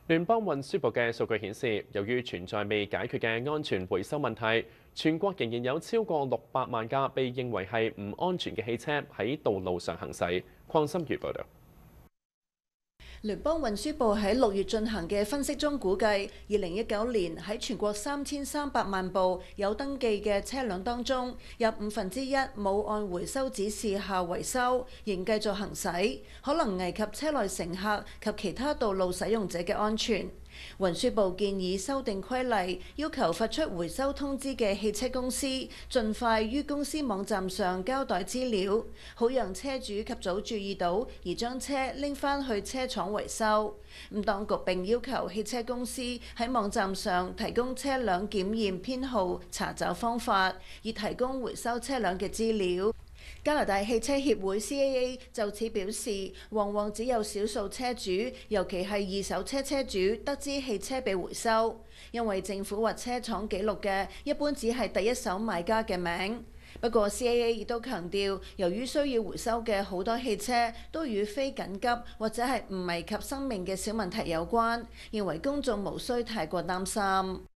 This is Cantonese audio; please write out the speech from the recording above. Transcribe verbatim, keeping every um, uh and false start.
聯邦運輸部嘅數據顯示，由於存在未解決嘅安全回收問題，全國仍然有超過六百萬架被認為係唔安全嘅汽車喺道路上行駛。鄺心如報導。 聯邦運輸部喺六月進行嘅分析中估計，二零一九年喺全國三千三百萬部有登記嘅車輛當中，有五分之一冇按回收指示下維修，仍繼續行駛，可能危及車內乘客及其他道路使用者嘅安全。運輸部建議修訂規例，要求發出回收通知嘅汽車公司盡快於公司網站上交代資料，好讓車主及早注意到而將車拎返去車廠維修。咁當局並要求汽車公司喺網站上提供車輛檢驗編號查找方法，以提供回收車輛嘅資料。加拿大汽車協會 C A A 就此表示，往往只有少數車主，尤其係二手車車主，得知汽車被回收，因為政府或車廠記錄嘅一般只係第一手買家嘅名。不過 C A A 亦都強調，由於需要回收嘅好多汽車都與非緊急或者係唔危及生命嘅小問題有關，認為公眾無需太過擔心。